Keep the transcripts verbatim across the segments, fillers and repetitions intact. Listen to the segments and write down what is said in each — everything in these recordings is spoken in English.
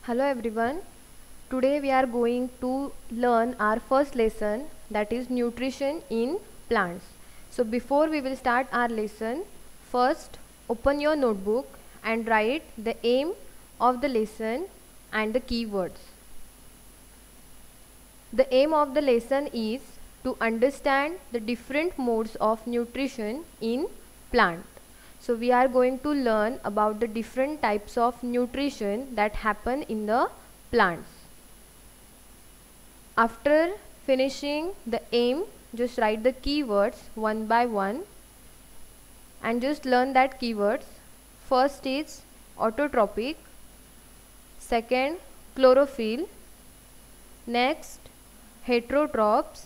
Hello everyone. Today we are going to learn our first lesson, that is nutrition in plants. So before we will start our lesson, first open your notebook and write the aim of the lesson and the keywords. The aim of the lesson is to understand the different modes of nutrition in plant. So we are going to learn about the different types of nutrition that happen in the plants. After finishing the aim, just write the keywords one by one and just learn that keywords. First is autotrophic, second chlorophyll, next heterotrophs,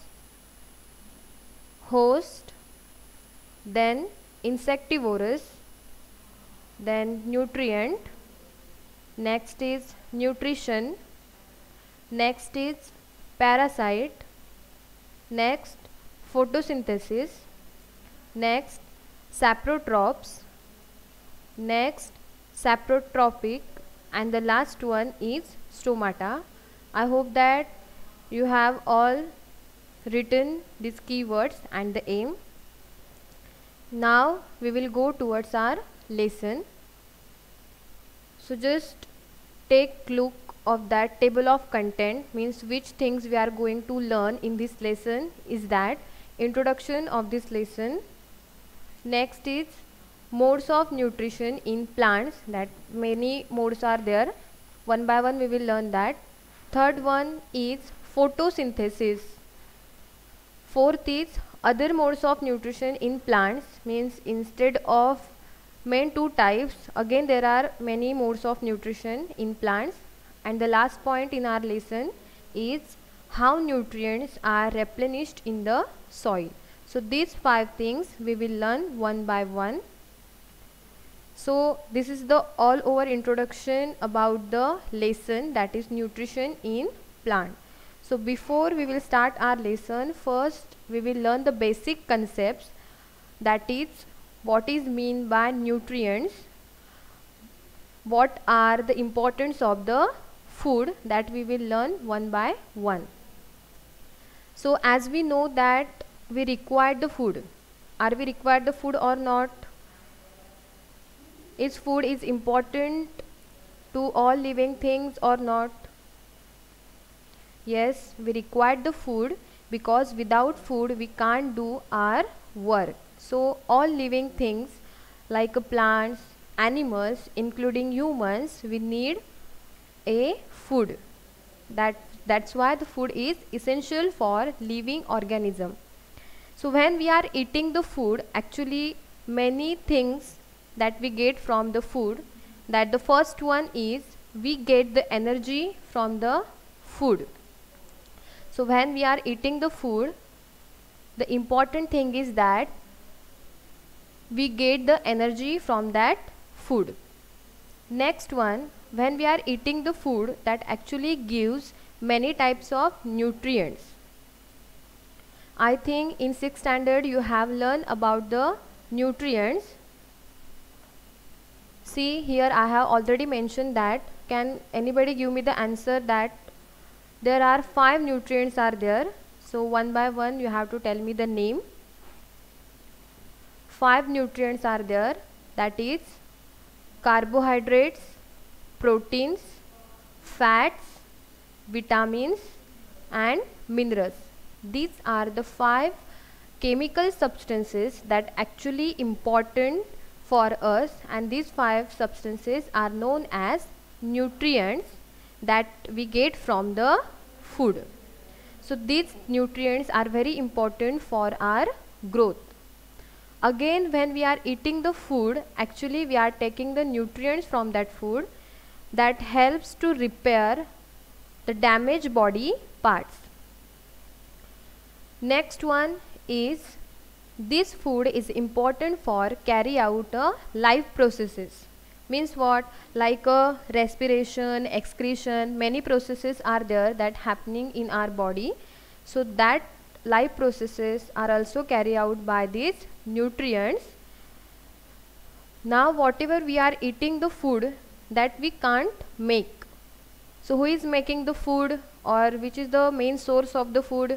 host, then insectivorous, then nutrient, next is nutrition, next is parasite, next photosynthesis, next saprotrophs, next saprotrophic, and the last one is stomata. I hope that you have all written these keywords and the aim. Now we will go towards our lesson. So just take look of that table of content, means which things we are going to learn in this lesson is that introduction of this lesson. Next is modes of nutrition in plants, that many modes are there. One by one we will learn that. Third one is photosynthesis. Fourth is other modes of nutrition in plants, means instead of main two types, again there are many modes of nutrition in plants. And the last point in our lesson is how nutrients are replenished in the soil. So these five things we will learn one by one. So this is the all over introduction about the lesson, that is nutrition in plant. So before we will start our lesson, first we will learn the basic concepts, that is what is mean by nutrients, what are the importance of the food, that we will learn one by one. So as we know that we require the food, are we require the food or not? Is food is important to all living things or not? Yes, we require the food, because without food we can't do our work. So all living things like plants, animals, including humans, we need a food. That that's why the food is essential for living organism. So when we are eating the food, actually many things that we get from the food, that the first one is we get the energy from the food. So when we are eating the food, the important thing is that we get the energy from that food. Next one, when we are eating the food, that actually gives many types of nutrients. I think in sixth standard you have learned about the nutrients. See here I have already mentioned that. Can anybody give me the answer that there are five nutrients are there? So one by one you have to tell me the name. Five nutrients are there, that is carbohydrates, proteins, fats, vitamins and minerals. These are the five chemical substances that actually important for us, and these five substances are known as nutrients that we get from the food. So these nutrients are very important for our growth. Again, when we are eating the food, actually we are taking the nutrients from that food that helps to repair the damaged body parts. Next one is this food is important for carry out a life processes. Means what? Like a respiration, excretion, many processes are there that happening in our body. So that life processes are also carried out by these nutrients. Now whatever we are eating the food that we can't make, So who is making the food, or which is the main source of the food?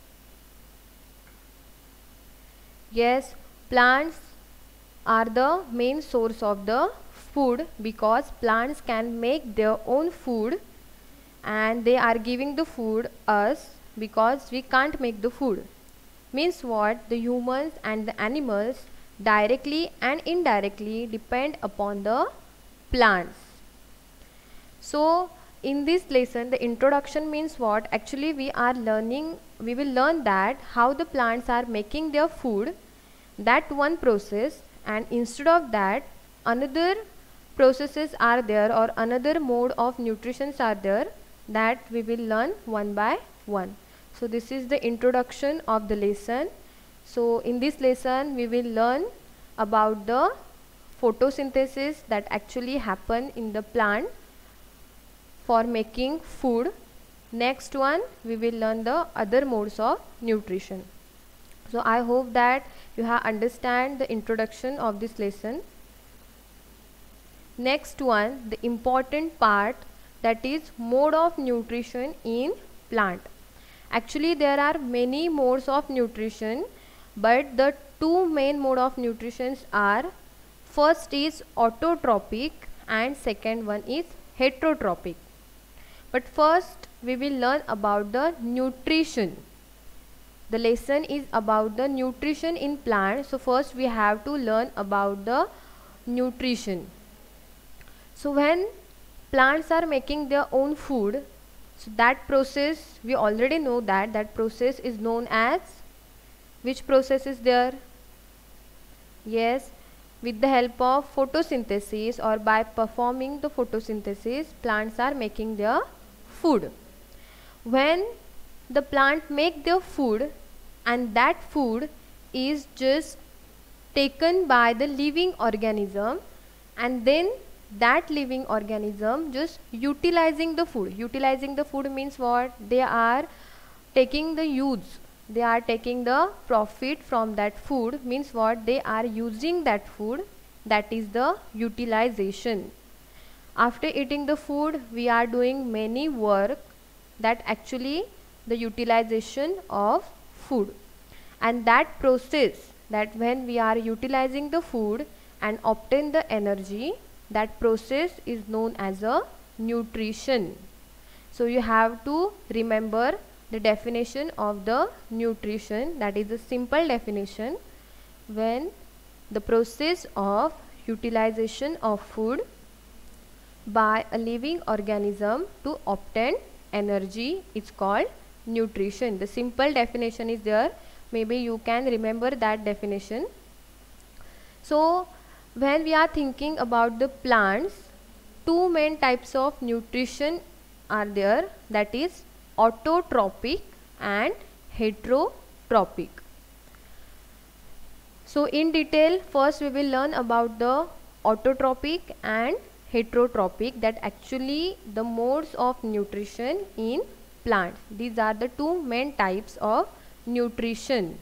Yes, plants are the main source of the food, because plants can make their own food and they are giving the food us, because we can't make the food. Means what? The humans and the animals directly and indirectly depend upon the plants. So in this lesson, the introduction means what? Actually we are learning, we will learn that how the plants are making their food, that one process, and instead of that another processes are there, or another mode of nutritions are there, that we will learn one by one. So this is the introduction of the lesson. So in this lesson we will learn about the photosynthesis that actually happen in the plant for making food. Next one we will learn the other modes of nutrition. So I hope that you have understand the introduction of this lesson. Next one, the important part, that is mode of nutrition in plant. Actually there are many modes of nutrition, but the two main mode of nutrition are, first is autotrophic and second one is heterotrophic. But first we will learn about the nutrition. The lesson is about the nutrition in plant. So first we have to learn about the nutrition. So when plants are making their own food, so that process, we already know that that process is known as, which process is there? Yes, with the help of photosynthesis, or by performing the photosynthesis, plants are making their food. When the plant make their food, and that food is just taken by the living organism, and then that living organism just utilizing the food. Utilizing the food means what? They are taking the use, they are taking the profit from that food, means what? They are using that food, that is the utilization. After eating the food we are doing many work, that actually the utilization of food. And that process, that when we are utilizing the food and obtain the energy, that process is known as a nutrition. So you have to remember the definition of the nutrition, that is a simple definition. When the process of utilization of food by a living organism to obtain energy is called nutrition. The simple definition is there, maybe you can remember that definition. So when we are thinking about the plants, two main types of nutrition are there, that is autotrophic and heterotrophic. So in detail, first we will learn about the autotrophic and heterotrophic, that actually the modes of nutrition in plants. These are the two main types of nutrition.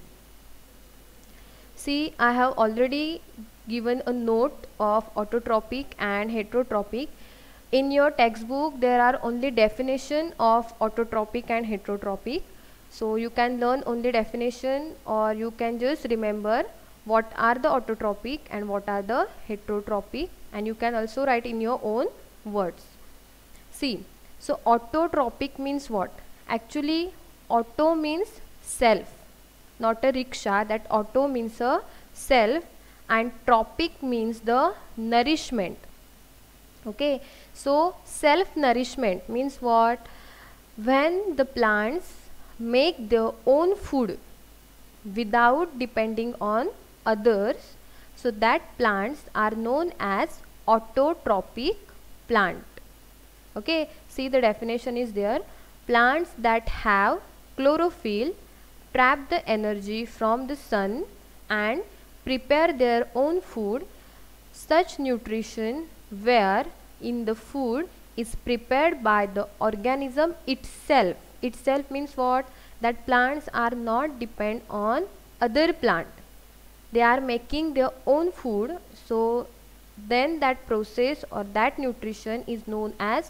See, I have already given a note of autotrophic and heterotrophic. In your textbook there are only definition of autotrophic and heterotrophic, so you can learn only definition, or you can just remember what are the autotrophic and what are the heterotrophic, and you can also write in your own words. See, so autotrophic means what? Actually auto means self, not a rickshaw. That auto means a self, and tropic means the nourishment. Okay, so self nourishment means what? When the plants make their own food without depending on others, so that plants are known as autotrophic plant. Okay, see the definition is there. Plants that have chlorophyll trap the energy from the sun and prepare their own food. Such nutrition where in the food is prepared by the organism itself. Itself means what? That plants are not depend on other plant. They are making their own food. So then that process or that nutrition is known as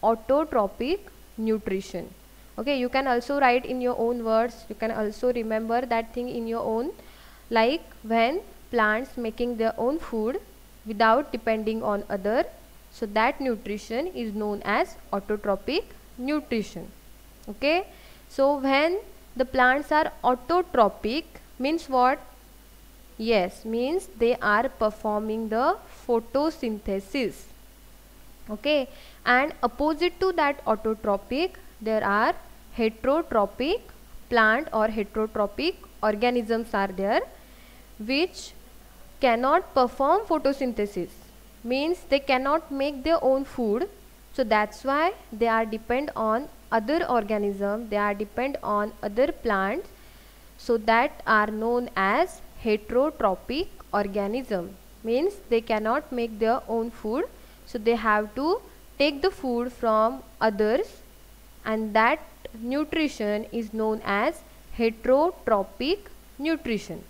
autotrophic nutrition. Okay, you can also write in your own words, you can also remember that thing in your own, like when plants making their own food without depending on other, so that nutrition is known as autotrophic nutrition. Okay, so when the plants are autotrophic means what? Yes, means they are performing the photosynthesis. Okay, and opposite to that autotrophic, there are heterotrophic plant or heterotrophic organisms are there, which cannot perform photosynthesis, means they cannot make their own food. So that's why they are depend on other organism, they are depend on other plants, so that are known as heterotrophic organism, means they cannot make their own food, so they have to take the food from others, and that nutrition is known as heterotrophic nutrition.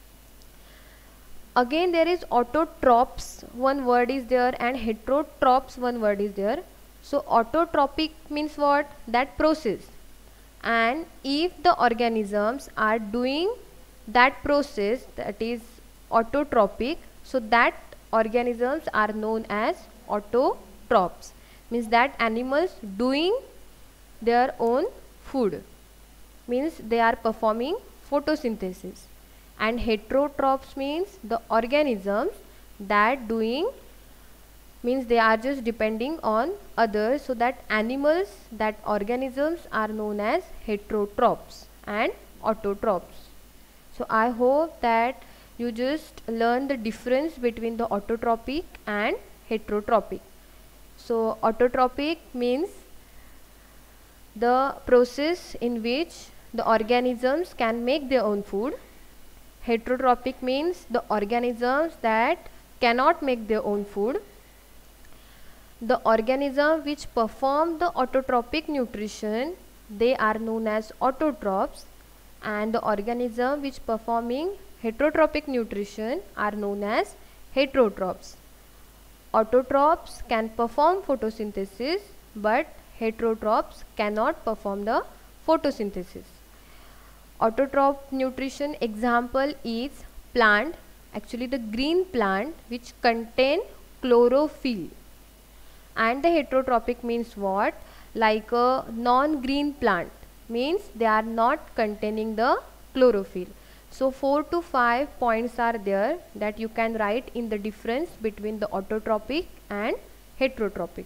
Again there is autotrophs, one word is there, and heterotrophs, one word is there. So autotrophic means what? That process. And if the organisms are doing that process, that is autotrophic, so that organisms are known as autotrophs, means that animals doing their own food, means they are performing photosynthesis. And heterotrophs means the organisms that doing, means they are just depending on others, so that animals, that organisms are known as heterotrophs and autotrophs. So I hope that you just learn the difference between the autotrophic and heterotrophic. So autotrophic means the process in which the organisms can make their own food. Heterotrophic means the organisms that cannot make their own food. The organism which perform the autotrophic nutrition, they are known as autotrophs, and the organism which performing heterotrophic nutrition are known as heterotrophs. Autotrophs can perform photosynthesis, but heterotrophs cannot perform the photosynthesis. Autotroph nutrition example is plant, actually the green plant which contain chlorophyll. And the heterotrophic means what? Like a non-green plant, means they are not containing the chlorophyll. So four to five points are there that you can write in the difference between the autotrophic and heterotrophic.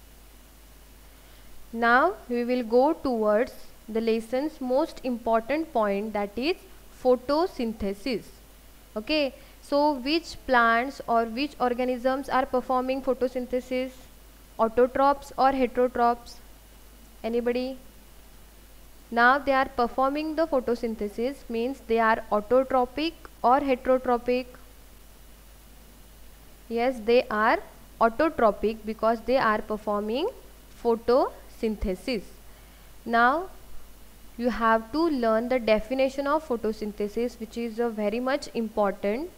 Now we will go towards the lesson's most important point, that is photosynthesis. Okay, so which plants or which organisms are performing photosynthesis? Autotrophs or heterotrophs? Anybody? Now they are performing the photosynthesis, means they are autotrophic or heterotrophic? Yes, they are autotrophic because they are performing photosynthesis. Now you have to learn the definition of photosynthesis, which is a very much important.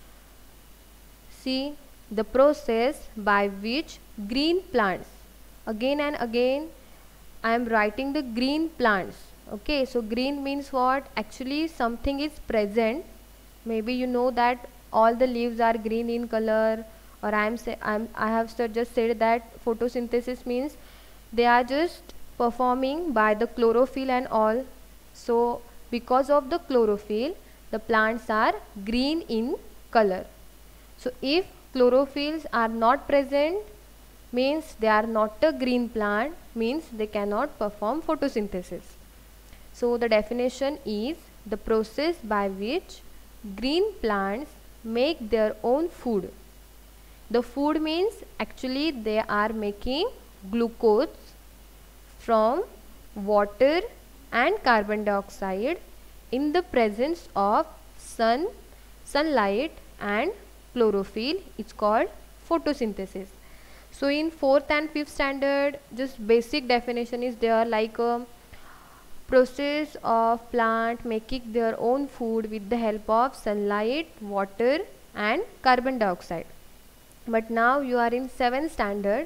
See, the process by which green plants, again and again I am writing the green plants. Okay, so green means what? Actually something is present. Maybe you know that all the leaves are green in color, or I am say I'm, I have just said that photosynthesis means they are just performing by the chlorophyll and all. So because of the chlorophyll, the plants are green in color. So if chlorophylls are not present, means they are not a green plant, means they cannot perform photosynthesis. So the definition is the process by which green plants make their own food. The food means actually they are making glucose from water and carbon dioxide in the presence of sun, sunlight and chlorophyll. It's called photosynthesis. So in fourth and fifth standard, just basic definition is there, like a process of plant making their own food with the help of sunlight, water and carbon dioxide. But now you are in seventh standard,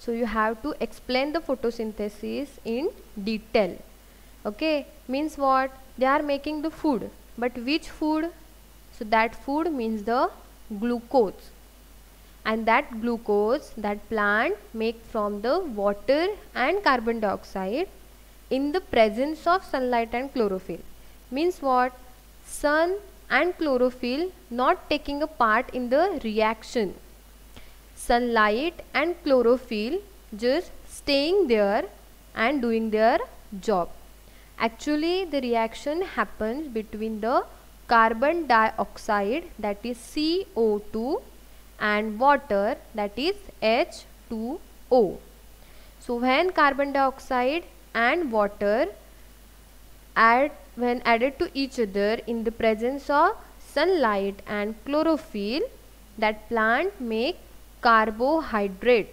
So you have to explain the photosynthesis in detail. Okay, means what? They are making the food, but which food? So that food means the glucose, and that glucose that plant make from the water and carbon dioxide in the presence of sunlight and chlorophyll. Means what? Sun and chlorophyll not taking a part in the reaction. Sunlight and chlorophyll just staying there and doing their job. Actually, the reaction happens between the carbon dioxide, that is C O two, and water, that is H two O. So when carbon dioxide and water add when added to each other in the presence of sunlight and chlorophyll, that plant make carbohydrate.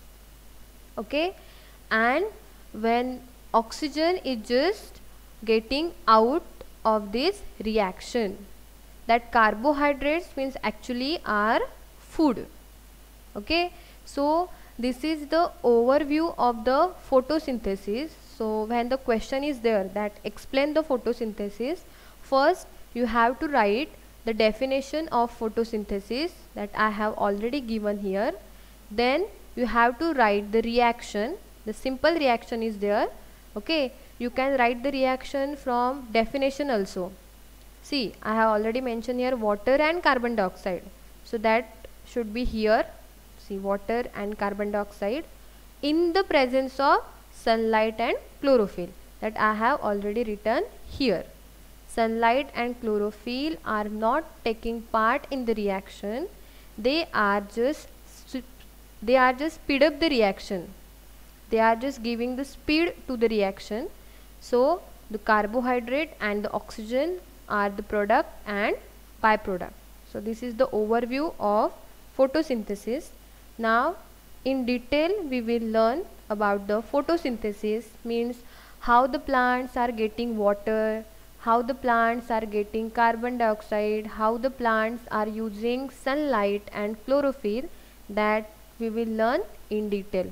Okay, and when oxygen is just getting out of this reaction, that carbohydrates means actually are food. Okay, so this is the overview of the photosynthesis. So when the question is there that explain the photosynthesis, first you have to write the definition of photosynthesis that I have already given here. Then you have to write the reaction. The simple reaction is there. Okay, you can write the reaction from definition also. See, I have already mentioned here water and carbon dioxide, so that should be here. See, water and carbon dioxide in the presence of sunlight and chlorophyll, that I have already written here. Sunlight and chlorophyll are not taking part in the reaction. They are just they are just speed up the reaction. They are just giving the speed to the reaction. So the carbohydrate and the oxygen are the product and byproduct. So this is the overview of photosynthesis. Now in detail we will learn about the photosynthesis, means how the plants are getting water, how the plants are getting carbon dioxide, how the plants are using sunlight and chlorophyll, that we will learn in detail.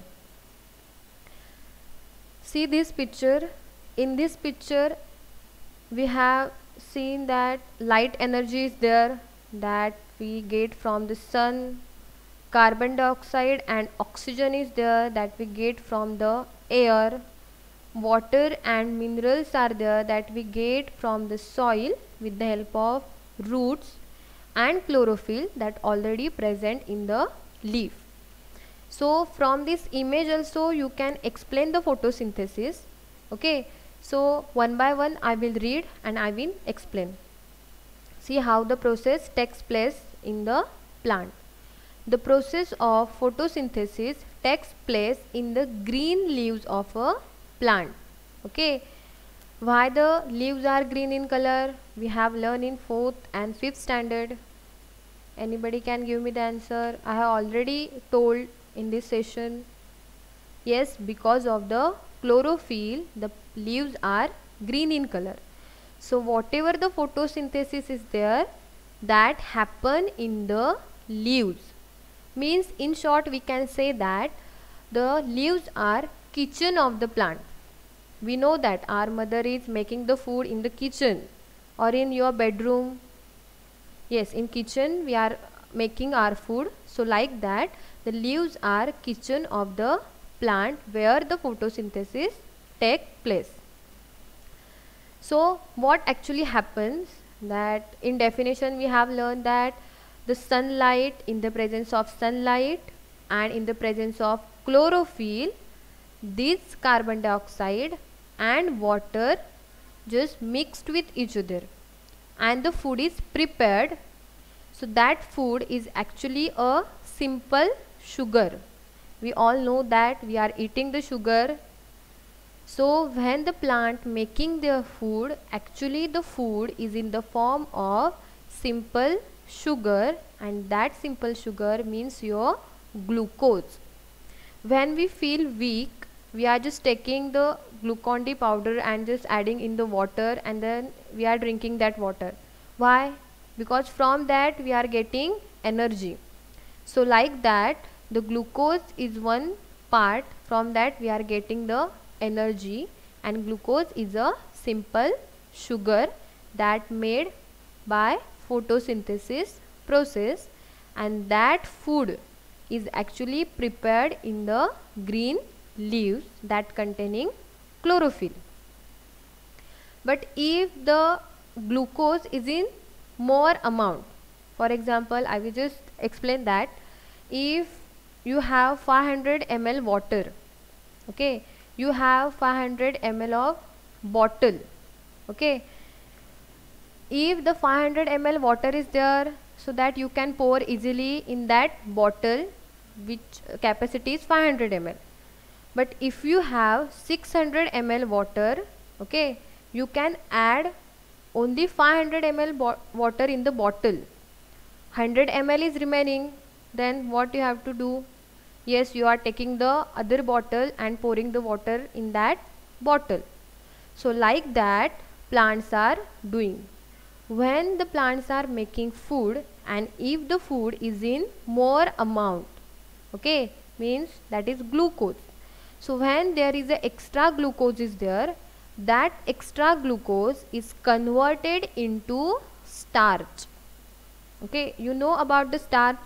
See this picture. In this picture we have seen that light energy is there, that we get from the sun. Carbon dioxide and oxygen is there, that we get from the air. Water and minerals are there, that we get from the soil with the help of roots, and chlorophyll that already present in the leaf. So from this image also you can explain the photosynthesis. Okay, so one by one I will read and I will explain. See how the process takes place in the plant. The process of photosynthesis takes place in the green leaves of a plant. Okay, why the leaves are green in color? We have learned in fourth and fifth standard. Anybody can give me the answer? I have already told in this session. Yes, because of the chlorophyll, the leaves are green in color. So whatever the photosynthesis is there, that happen in the leaves. Means in short we can say that the leaves are kitchen of the plant. We know that our mother is making the food in the kitchen or in your bedroom. Yes, in kitchen we are making our food. So like that, the leaves are kitchen of the plant where the photosynthesis take place. So what actually happens, that in definition we have learned that the sunlight, in the presence of sunlight and in the presence of chlorophyll, this carbon dioxide and water just mixed with each other and the food is prepared. So that food is actually a simple sugar. We all know that we are eating the sugar. So when the plant making their food, actually the food is in the form of simple sugar, and that simple sugar means your glucose. When we feel weak, we are just taking the Glucon-D powder and just adding in the water, and then we are drinking that water. Why? Because from that we are getting energy. So like that, the glucose is one part, from that we are getting the energy, and glucose is a simple sugar that made by photosynthesis process, and that food is actually prepared in the green leaves that containing chlorophyll. But if the glucose is in more amount, for example, I will just explain that. If you have five hundred milliliters water, okay, you have five hundred milliliters of bottle, okay, if the five hundred milliliters water is there, so that you can pour easily in that bottle which capacity is five hundred milliliters. But if you have six hundred milliliters water, okay, you can add only five hundred milliliters water in the bottle. one hundred milliliters is remaining. Then what you have to do? Yes, you are taking the other bottle and pouring the water in that bottle. So like that plants are doing. When the plants are making food, and if the food is in more amount, okay, means that is glucose. So when there is a extra glucose is there, that extra glucose is converted into starch. Okay, you know about the starch.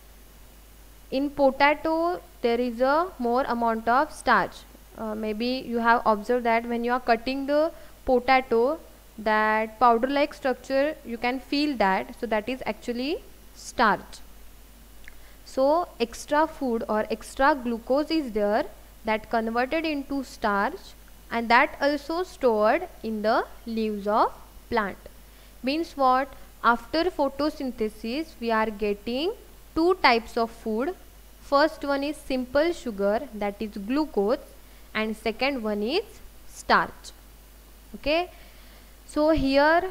In potato there is a more amount of starch. Uh, maybe you have observed that when you are cutting the potato, that powder like structure, you can feel that. So that is actually starch. So extra food or extra glucose is there that converted into starch, and that also stored in the leaves of plant. Means what? After photosynthesis we are getting two types of food. First one is simple sugar, that is glucose, and second one is starch. Okay, so here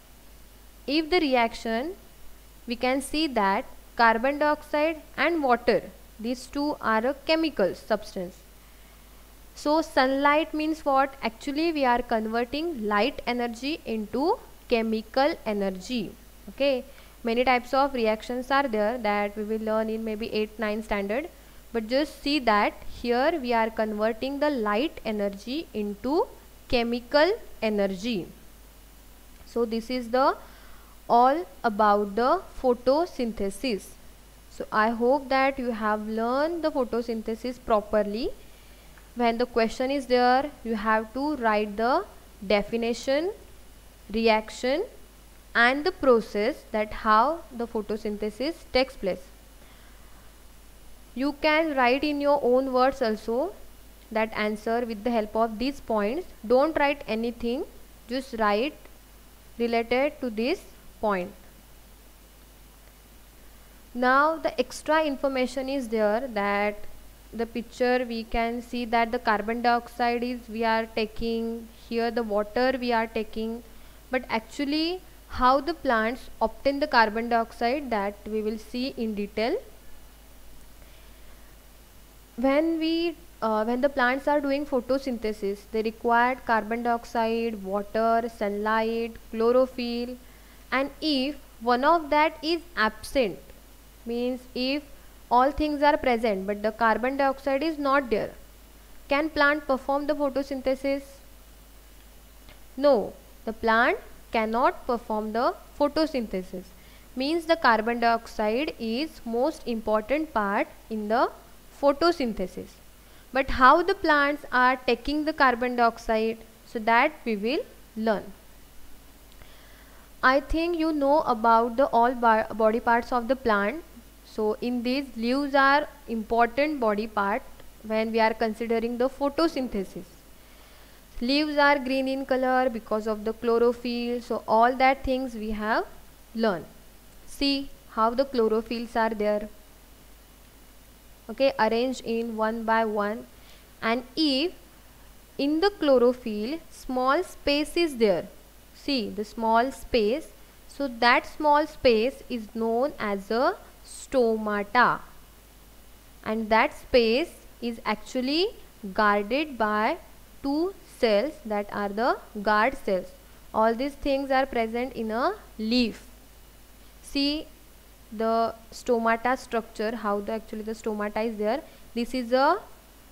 if the reaction, we can see that carbon dioxide and water, these two are a chemical substance. So sunlight means what? Actually we are converting light energy into chemical energy. Okay, many types of reactions are there that we will learn in maybe eighth ninth standard, but just see that here we are converting the light energy into chemical energy. So this is the all about the photosynthesis. So I hope that you have learned the photosynthesis properly. When the question is there, you have to write the definition, reaction, and the process, that how the photosynthesis takes place. You can write in your own words also that answer with the help of these points. Don't write anything, just write related to this point. Now the extra information is there, that the picture we can see that the carbon dioxide is we are taking, here the water we are taking, but actually how the plants obtain the carbon dioxide, that we will see in detail. When we uh, when the plants are doing photosynthesis, they require carbon dioxide, water, sunlight, chlorophyll, and if one of that is absent, means if all things are present but the carbon dioxide is not there, can plant perform the photosynthesis? No, the plant cannot perform the photosynthesis. Means the carbon dioxide is most important part in the photosynthesis. But how the plants are taking the carbon dioxide, so that we will learn. I think you know about the all body parts of the plant. So in these, leaves are important body part when we are considering the photosynthesis. Leaves are green in color because of the chlorophyll. So all that things we have learned. See how the chlorophylls are there. Okay, arranged in one by one. And if in the chlorophyll small space is there, see the small space, so that small space is known as a stomata, and that space is actually guarded by two cells, that are the guard cells. All these things are present in a leaf. See the stomata structure, how the actually the stomata is there. This is a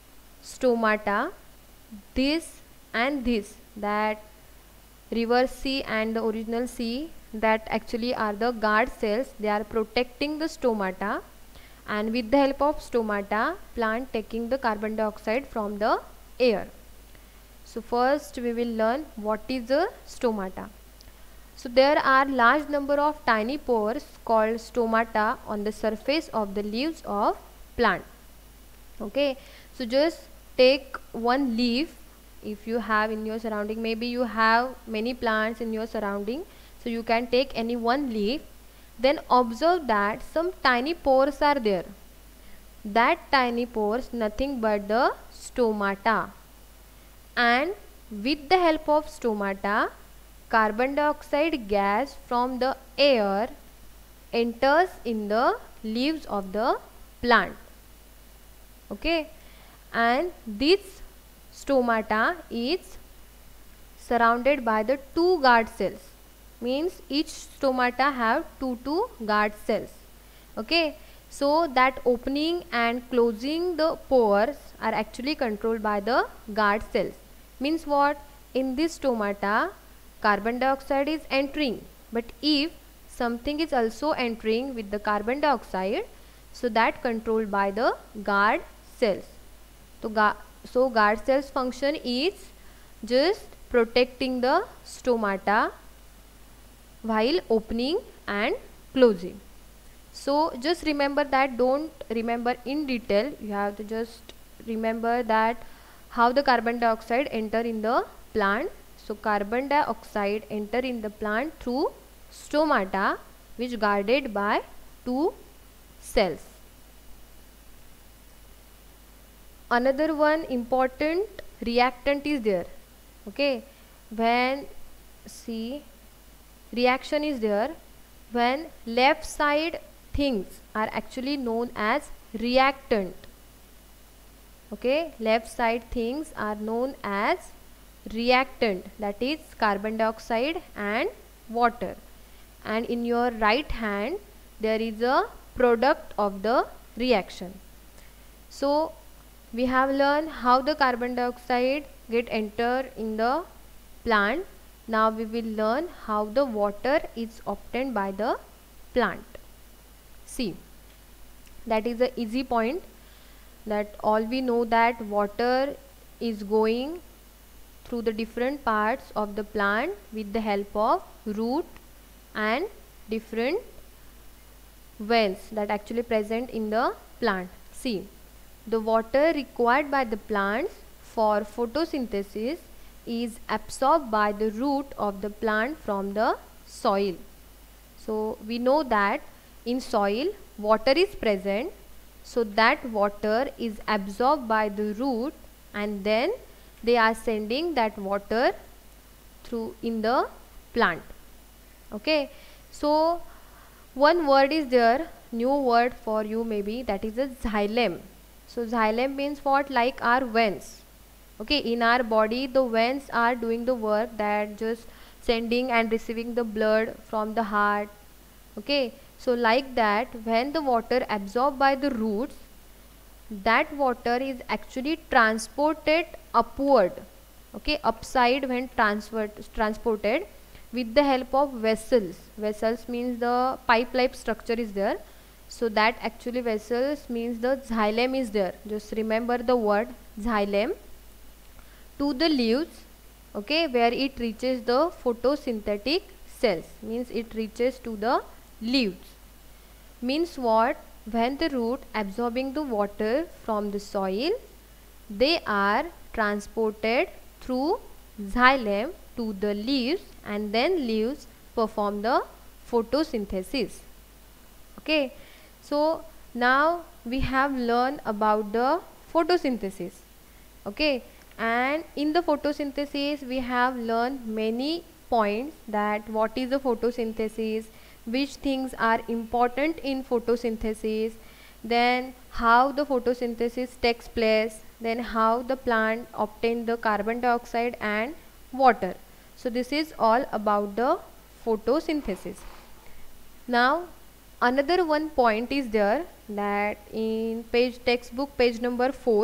stomata, this and this, that reverse C and the original C, that actually are the guard cells. They are protecting the stomata, and with the help of stomata, plant taking the carbon dioxide from the air. So first we will learn what is a stomata. So there are large number of tiny pores called stomata on the surface of the leaves of plant. Okay, so just take one leaf. If you have in your surrounding, maybe you have many plants in your surrounding, so you can take any one leaf, then observe that some tiny pores are there. That tiny pores nothing but the stomata, and with the help of stomata, carbon dioxide gas from the air enters in the leaves of the plant. Okay, and this stomata is surrounded by the two guard cells, means each stomata have two two guard cells. Okay, so that opening and closing the pores are actually controlled by the guard cells. Means what? In this stomata, carbon dioxide is entering, but if something is also entering with the carbon dioxide, so that controlled by the guard cells. So, gu so guard cells function is just protecting the stomata while opening and closing. So just remember that, don't remember in detail, you have to just remember that how the carbon dioxide enter in the plant. So carbon dioxide enter in the plant through stomata, which guarded by two cells. Another one important reactant is there. Okay, when see reaction is there, when left side things are actually known as reactant. Okay, left side things are known as reactant, that is carbon dioxide and water, and in your right hand there is a product of the reaction. So we have learned how the carbon dioxide get enter in the plant. Now we will learn how the water is obtained by the plant. See, that is a easy point, that all we know that water is going through the different parts of the plant with the help of root and different veins that actually present in the plant. See, the water required by the plants for photosynthesis is absorbed by the root of the plant from the soil. So we know that in soil water is present, so that water is absorbed by the root, and then they are sending that water through in the plant. Okay, so one word is there, new word for you maybe, that is a xylem. So xylem means what? Like our veins. Okay, in our body the veins are doing the work, that just sending and receiving the blood from the heart. Okay, so like that, when the water absorbed by the roots, that water is actually transported upward. Okay, upside when transferred transported with the help of vessels. Vessels means the pipe like structure is there, so that actually vessels means the xylem is there. Just remember the word xylem, to the leaves. Okay, where it reaches the photosynthetic cells, means it reaches to the leaves. Means what? When the root absorbing the water from the soil, they are transported through xylem to the leaves, and then leaves perform the photosynthesis. Okay, so now we have learned about the photosynthesis. Okay, and in the photosynthesis we have learned many points, that what is the photosynthesis, which things are important in photosynthesis, then how the photosynthesis takes place, then how the plant obtain the carbon dioxide and water. So this is all about the photosynthesis. Now another one point is there, that in page textbook page number four,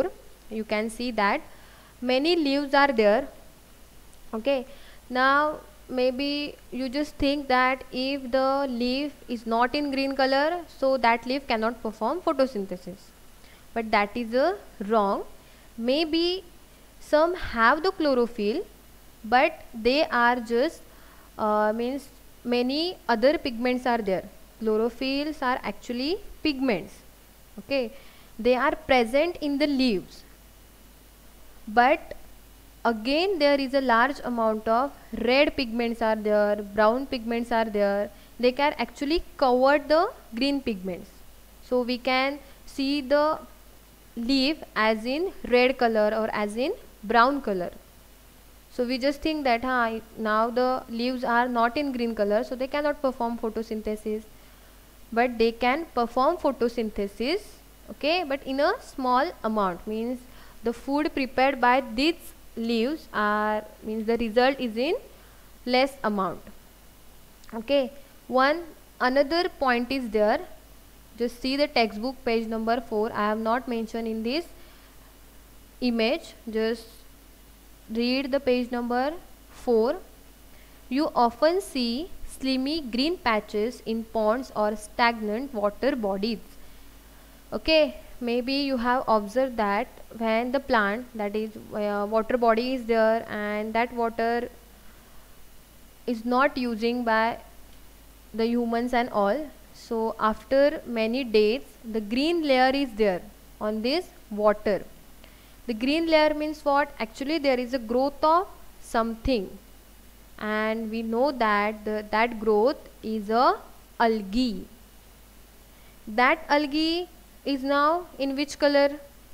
you can see that many leaves are there. Okay, now maybe you just think that if the leaf is not in green color, so that leaf cannot perform photosynthesis, but that is a wrong. Maybe some have the chlorophyll, but they are just uh, means many other pigments are there. Chlorophylls are actually pigments. Okay, they are present in the leaves, but again there is a large amount of red pigments are there, brown pigments are there. They can actually cover the green pigments, so we can see the leaf as in red color or as in brown color. So we just think that huh, now the leaves are not in green color, so they cannot perform photosynthesis, but they can perform photosynthesis. Okay, but in a small amount, means the food prepared by these leaves are means the result is in less amount. Okay, one another point is there. Just see the textbook page number four. I have not mentioned in this image. Just read the page number four. You often see slimy green patches in ponds or stagnant water bodies. Okay, maybe you have observed that when the plant, that is uh, water body is there, and that water is not using by the humans and all, so after many days the green layer is there on this water. The green layer means what? Actually there is a growth of something, and we know that the, that growth is a algae. That algae is now in which color?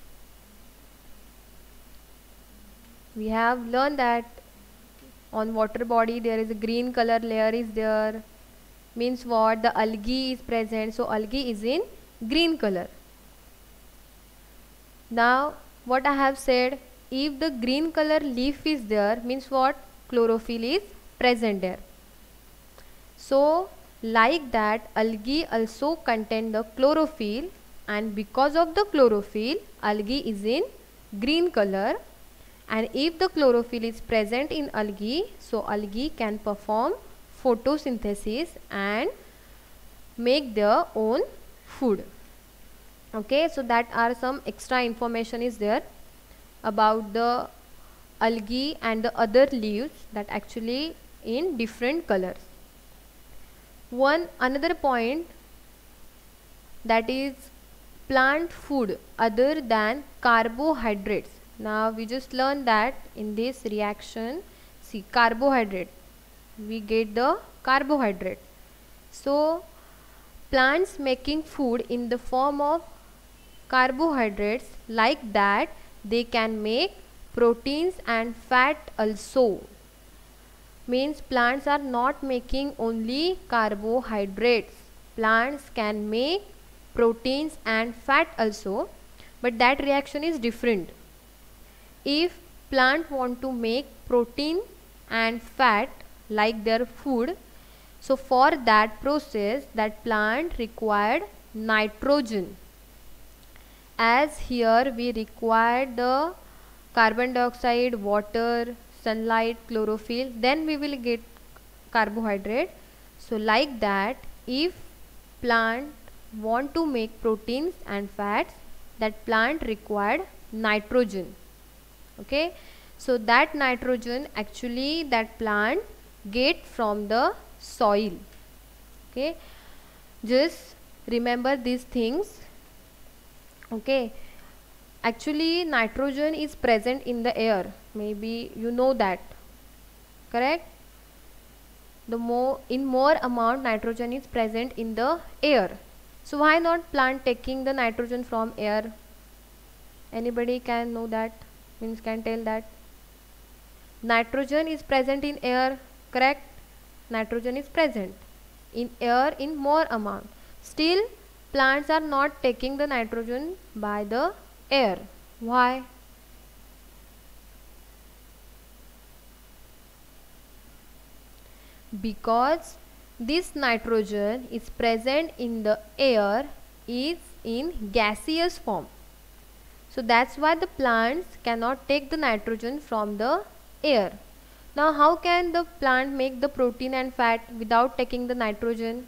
We have learned that on water body there is a green color layer is there, means what? The algae is present, so algae is in green color. Now what I have said, if the green color leaf is there, means what? Chlorophyll is present there. So like that, algae also contain the chlorophyll, and because of the chlorophyll, algae is in green color. And if the chlorophyll is present in algae, so algae can perform photosynthesis and make their own food. Okay, so that are some extra information is there about the algae and the other leaves that actually in different colors. One another point, that is plant food other than carbohydrates. Now we just learned that in this reaction, see carbohydrate, we get the carbohydrate. So plants making food in the form of carbohydrates, like that they can make proteins and fat also. Means plants are not making only carbohydrates, plants can make proteins and fat also, but that reaction is different. If plant want to make protein and fat like their food, so for that process that plant required nitrogen. As here we require the carbon dioxide, water, sunlight, chlorophyll, then we will get carbohydrate. So like that, if plant want to make proteins and fats, that plant required nitrogen. Okay, so that nitrogen actually that plant get from the soil. Okay, just remember these things. Okay, actually nitrogen is present in the air, maybe you know that, correct? The more in more amount nitrogen is present in the air, so why not plant taking the nitrogen from air? Anybody can know that, means can tell that? Nitrogen is present in air, correct? Nitrogen is present in air in more amount, still plants are not taking the nitrogen by the air. Why? Because this nitrogen is present in the air is in gaseous form. So that's why the plants cannot take the nitrogen from the air. Now how can the plant make the protein and fat without taking the nitrogen?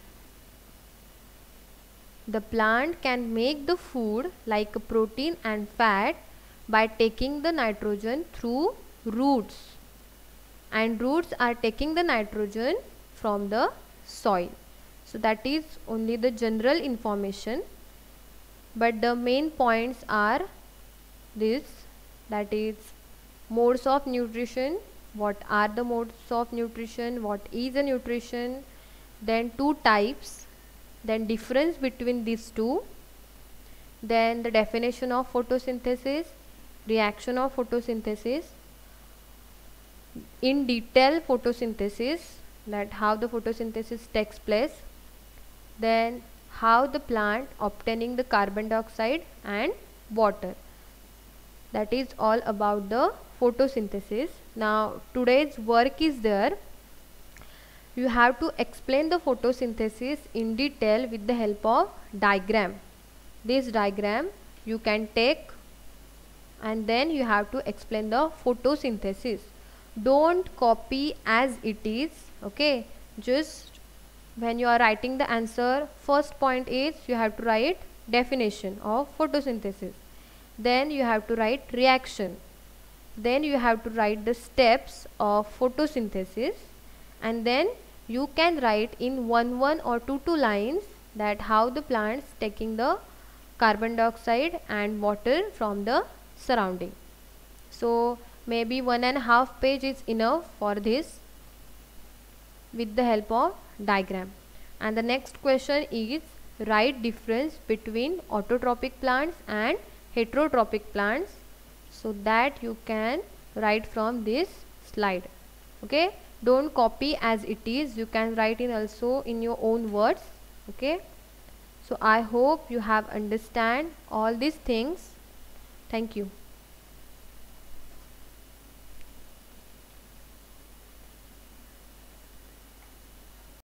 The plant can make the food like protein and fat by taking the nitrogen through roots, and roots are taking the nitrogen from the soil. So that is only the general information, but the main points are this, that is modes of nutrition, what are the modes of nutrition, what is a nutrition, then two types, then difference between these two, then the definition of photosynthesis, reaction of photosynthesis, in detail photosynthesis, that how the photosynthesis takes place, then how the plant obtaining the carbon dioxide and water. That is all about the photosynthesis. Now today's work is there. You have to explain the photosynthesis in detail with the help of diagram. This diagram you can take and then you have to explain the photosynthesis. Don't copy as it is, okay? Just when you are writing the answer, first point is you have to write definition of photosynthesis, then you have to write reaction, then you have to write the steps of photosynthesis, and then you can write in one one or two two lines that how the plants taking the carbon dioxide and water from the surrounding. So maybe one and a half page is enough for this with the help of diagram. And the next question is write difference between autotrophic plants and heterotrophic plants, so that you can write from this slide, okay? Don't copy as it is, you can write in also in your own words, okay? So I hope you have understand all these things. Thank you.